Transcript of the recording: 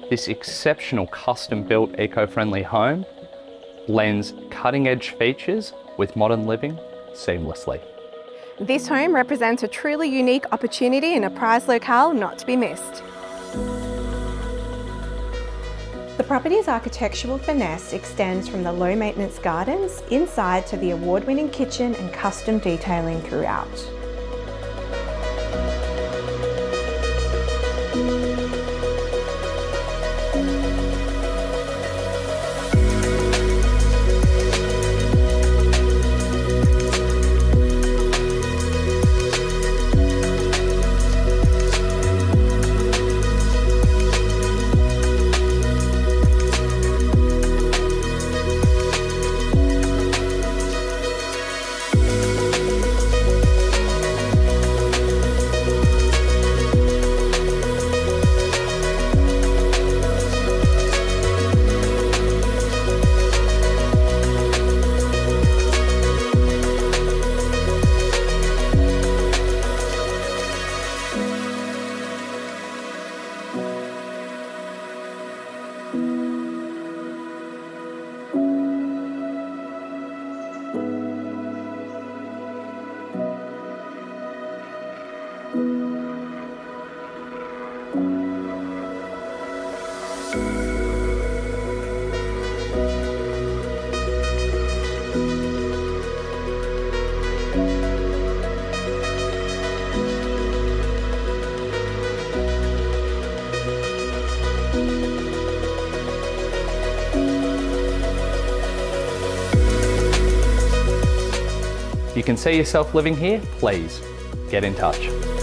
This exceptional custom-built eco-friendly home blends cutting-edge features with modern living seamlessly. This home represents a truly unique opportunity in a prized locale not to be missed. The property's architectural finesse extends from the low-maintenance gardens inside to the award-winning kitchen and custom detailing throughout. If you can see yourself living here, please get in touch.